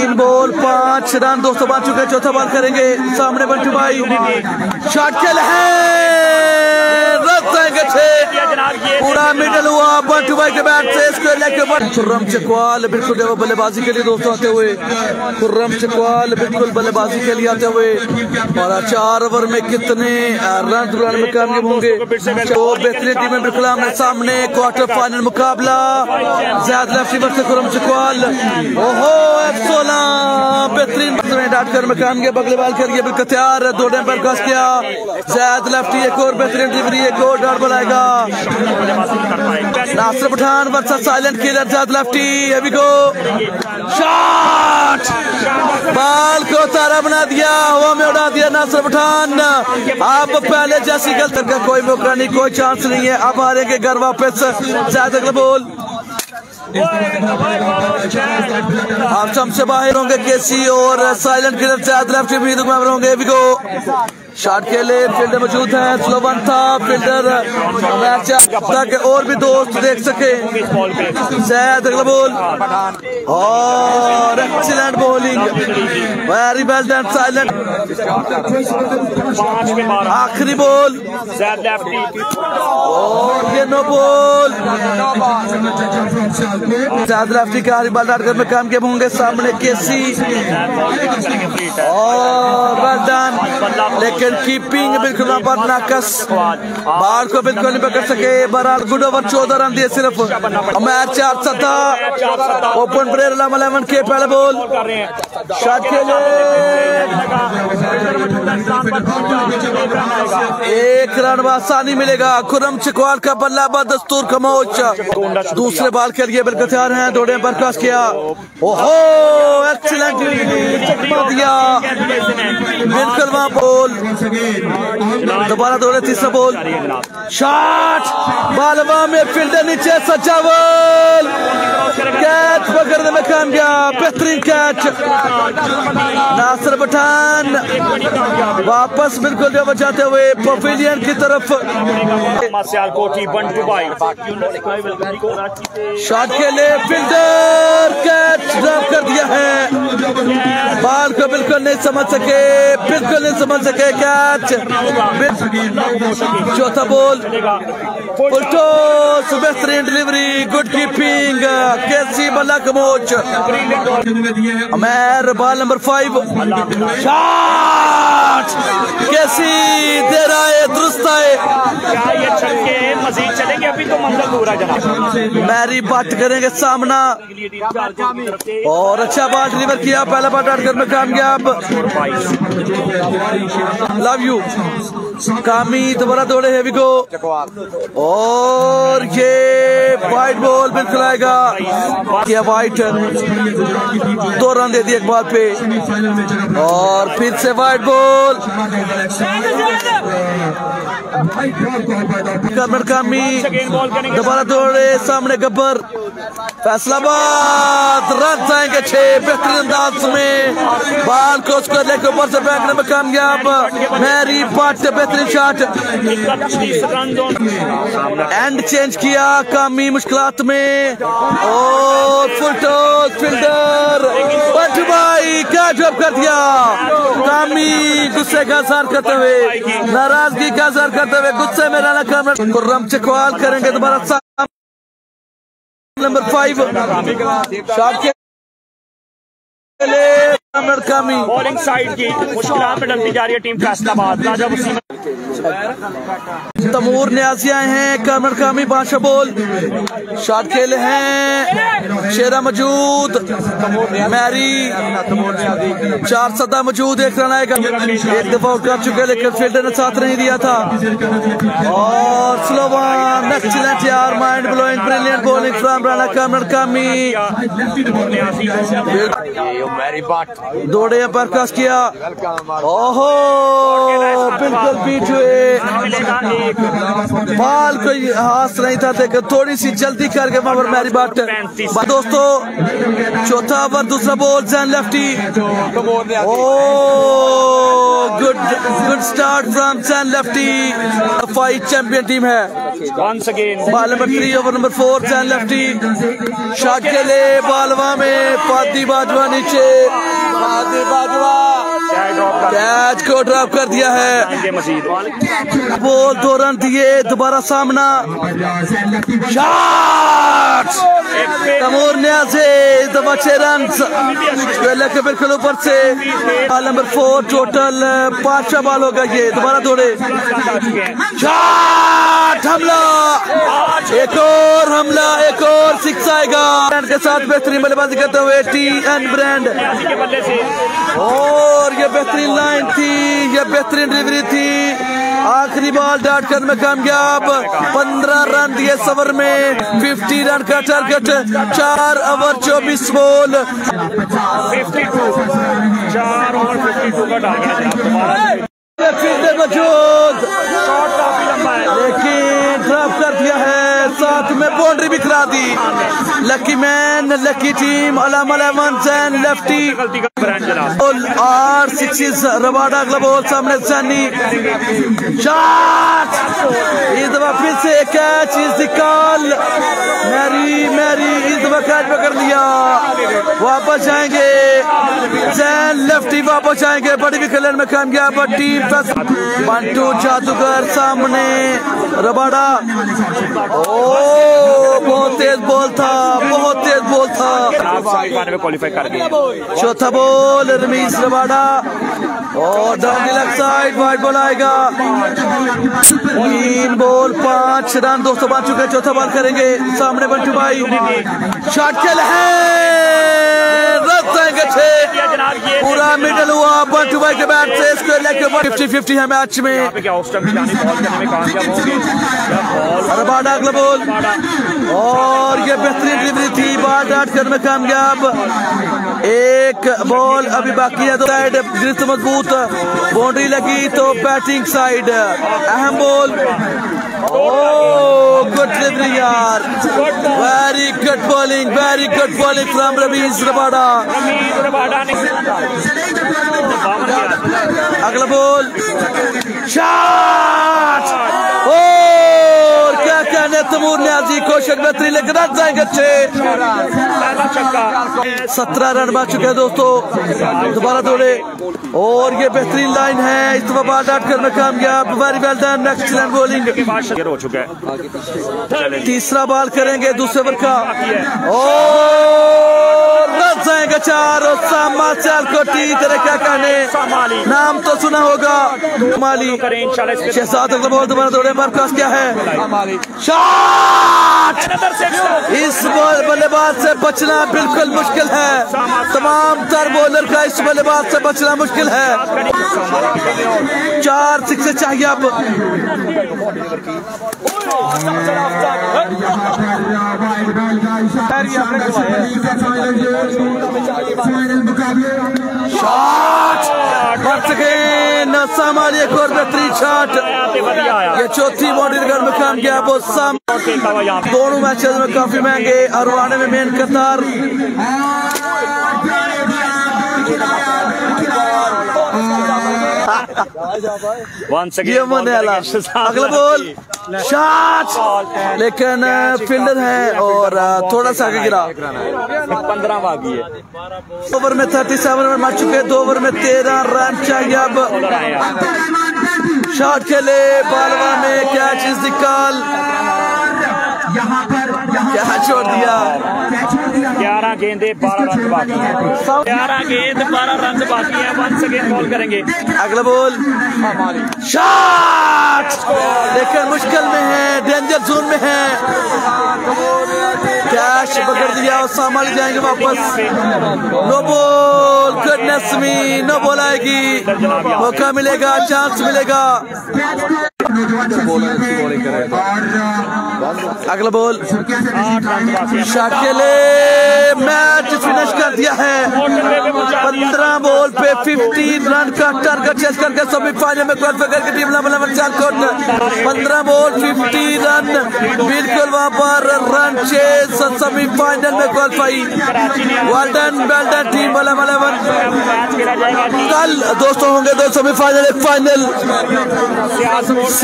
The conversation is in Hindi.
3 बॉल 5 रन, दोस्तों बन चुके। चौथा बॉल करेंगे सामने बंटू भाई, शॉट खेल है, पूरा मिडल हुआ बंटू भाई के बैट से, इसको लेके खुर्रम चकवाल बिल्कुल बल्लेबाजी के लिए दोस्तों आते हुए, खुर्रम चकवाल बिल्कुल बल्लेबाजी के लिए आते हुए। और 4 ओवर में कितने रन बनाने में कामयाब होंगे। तो बेहतरीन टीम बिल्कुल आमने सामने, क्वार्टर फाइनल मुकाबला ज़्यादा लेफ्टी वर्सेस खुर्रम चकवाल। ओहो F16 बेहतरीन डाट कर में कामयाब, अगले बॉल करिए बिल्कुल तैयार, 2 डैम पर क्रॉस किया ज़्यादा लेफ्टी, एक और बेहतरीन डिलीवरी, एक और डॉट बनाएगा Nasir Pathan versus silent killer ज़्यादा लेफ्टी। अभी को शॉट, बॉल को तारा बना दिया, हवा में उड़ा दिया नासिर पठान। अब पहले जैसी गलती का कोई मौका नहीं, कोई चांस नहीं है, अब हारेंगे घर वापस। ज़्यादा अगला बॉल आप सबसे बाहर होंगे केसी और साइलेंट किलर ज़्यादा लेफ्टी भी होंगे। अभी को शॉट के लिए फील्डर मौजूद है, स्लो वन था फील्डर मैच ताकि और भी दोस्त देख सके। जैद अगला बॉल और excellent bowling, very well done silent. आखिरी बॉल और ये नो बॉल, ज़्यादा लेफ्टी का आखिरी बॉल डालकर में काम किए होंगे सामने केसी और वेल डन, लेकिन कीपिंग बिल्कुल नाकस, बाल को बिल्कुल नहीं पकड़ सके। बहरहाल गुड ओवर 14 रन दिए सिर्फ, मैच 4 था। ओपन प्लेयर 11 के पहले बॉल शॉट खेले, 1 रन आसानी मिलेगा। खुर्रम चकवाल का बल्ला बदस्तूर खमोश, दूसरे बॉल के लिए बिल्कुल तैयार हैं, 2 डैम पर क्रॉस किया, ओहो एक्सीलेंट दिया बिल्कुल वहां बॉल, दोबारा दौड़े तीसरा बॉल शॉट, बालवा में फील्डर नीचे सजावल, कैच पकड़ने में कामयाब, बेहतरीन कैच नासिर पठान वापस बिल्कुल बचाते हुए पवेलियन की तरफ। शॉट के लिए फील्डर कैच ड्रॉप कर दिया है, बॉल को बिल्कुल नहीं समझ सके, बिल्कुल नहीं समझ सके कैच। चौथा बॉल उल्टो, बेहतरीन डिलीवरी, गुड कीपिंग, केसी बल्ला कमोच, अमेर बॉल नंबर 5 शॉट, केसी दे रहा है, दुरुस्त है, मजीद चलेंगे अभी तो मंजिल दूर है जनाब। मैरी बात करेंगे सामना और अच्छा बॉल डिलीवर किया, पहला बॉल डालकर में कामयाब, लव यू कामी, दोबारा दौड़े हैवी को और ये वाइट बॉल बिल्कुल आएगा, किया वाइट, 2 रन दे दिए एक बॉल पे और फिर से वाइट बॉल, कामी दोबारा दौड़े सामने गब्बर, फैसलाबाद रन जाएंगे 6, बेहतरीन अंदाज में बॉल को उसको लेकर ऊपर से फेंकने में कामयाब, मैरी बट बेहतरीन शॉट, एंड चेंज किया कामी मुश्किलात में और फुल टॉस फील्डर बट भाई क्या जॉब कर दिया, कामी गुस्से का इजहार करते हुए, नाराजगी का इजहार करते हुए गुस्से में रहना काम। खुर्रम चकवाल करेंगे दोबारा नंबर 5 शॉट के कामी, बॉलिंग साइड की मुश्किलात में डलती जा रही है टीम फैसलाबाद। राजा वसीम तमूर न्याजी आए हैं, कामर कामी बादशाह बॉल शॉट खेले हैं, शेरा मौजूद, मैरी 4 सदा मौजूद, 1 रन आएगा, 1 दफा आउट कर चुके लेकिन फील्डर ने साथ नहीं दिया था और स्लो वन एक्सीलेंट यार, mind blowing brilliant bowling from Rana Qamar Kami, दौड़े पर क्रॉस किया, ओहो बिल्कुल बीट हुए, बॉल कोई हाथ नहीं था, देखो थोड़ी सी जल्दी करके वहां पर मैरी बाट। दोस्तों चौथा ओवर दूसरा ball Jain lefty, good start from Jain lefty, fight champion team है। Ball number 3 over number 4 Jain lefty, shot के लिए बालवा में फाती बाजवा नीचे कैच को ड्रॉप कर दिया है। बॉल 2 रन दिए, दोबारा सामना शॉट तैमूर नियाज़ी, इस दफा 6 रन के बिल्कुल ऊपर से। बॉल नंबर 4, टोटल 5 बॉल होगा ये। दोबारा दौड़े, शॉट, हमला, एक और हमला, एक और 6 आएगा। के साथ बेहतरीन बल्लेबाजी करते हुए TN ब्रांड, और ये बेहतरीन लाइन थी, ये बेहतरीन डिलीवरी थी। आखिरी बॉल डॉट करने में कामयाब, 15 रन दिए इस ओवर में, 50 रन का टारगेट, 4 ओवर 24 बॉल, 52, 4 ओवर 52 का टारगेट मौजूद, शॉट काफी लंबा है लेकिन ड्रॉप कर दिया है, साथ में बाउंड्री भी करा दी। Lucky man, lucky team, Alam 11 lefty और 6 रबाडा अगला बॉल सामने सैनी, शॉट, इस दफा फिर से कैच, इस कॉल, मैरी इस दफा कैच पकड़ लिया। वापस जाएंगे जैन, लेफ्टी वापस जाएंगे, बड़ी भी खेलने में कामयाब टीम। 1-2 जादूगर सामने रबाडा, बहुत तेज बॉल था, बहुत तेज बॉल था। क्वालिफाई कर गए। चौथा बॉल रमीज रबाडा, और down left side wide ball आएगा। 3 बॉल 5 रन, 200 बन चुके। चौथा बॉल करेंगे सामने बंटू भाई, शॉट खेल है, पूरा मिडल हुआ बंटू भाई के बैट से। इसको लेके 50-50 है मैच में। रबाडा अगला बॉल, और ये बेहतरीन डिलीवरी थी, बॉल डॉट करने में कामयाब। एक बॉल अभी बाकी है, तो साइड गिरफ्त मजबूत, बाउंड्री लगी तो बैटिंग साइड, अहम बॉल, गुड डिलीवरी यार, very good bowling from Rameez Rabada. अगला बॉल, शॉट, और क्या कहने तैमूर नियाज़ी, कोशिश बेहतरीन, लेकिन रन जाएंगे अच्छे। 17 रन बच चुके हैं दोस्तों। दोबारा दौड़े, और ये बेहतरीन लाइन है, इस दफा बॉल डॉट करने में कामयाब, very well done, excellent bowling हो चुका है। तीसरा बॉल करेंगे दूसरे ओवर का, और रन जाएंगे 4। और सामा सियालकोटी, तेरे क्या कहने, नाम तो सुना होगा, माली 6-7 अगला बॉल, दोबारा दौड़े, बरखास्त क्या है, शॉट, इस बल्लेबाज से बचना बिल्कुल मुश्किल है, तमाम तर बॉलर का इस बल्लेबाज से बचना मुश्किल है। 4 6 चाहिए अब। सामाल एक और बेहतरीन शॉट, ये चौथी बाउंड्री में कामयाब। दोनों मैचेस में काफी महंगे, और आने में मेन कतार। अगला बॉल, शॉट, लेकिन फील्डर है और थोड़ा सा आगे गिरा। 15 बाकी है। ओवर में 37 रन मार चुके, 2 ओवर में 13 रन चाहिए अब। शॉट खेले, बालवा में कैच इस निकाल, क्या छोड़ दिया। 11 गेंदे 12 रन बाकी है, 11 गेंद 12 रन बाकी है। 1 सेकेंड बॉल करेंगे। अगला बॉल, शॉट, लेकिन मुश्किल में है, डेंजर जोन में है, कैच पकड़ दिया और संभाल जाएंगे वापस। No ball, goodness me, no ball आएगी, मौका मिलेगा, चांस मिलेगा। अगला बॉल, शॉट के लिए मैच फिनिश कर दिया है। 15 बॉल पे 15 रन का टारगेट चेस करके सेमीफाइनल में क्वालिफाई करके टीम 15 बॉल 50 रन, बिल्कुल वहां पर रन चेस सेमीफाइनल में क्वालिफाई। Well done team 11। कल दोस्तों होंगे 2 सेमीफाइनल, एक फाइनल।